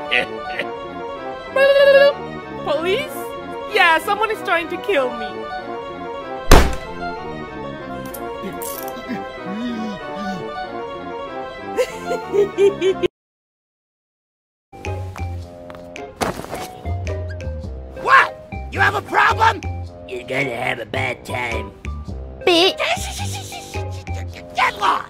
Police? Yeah, someone is trying to kill me. What? You have a problem? You're gonna have a bad time. Get lost!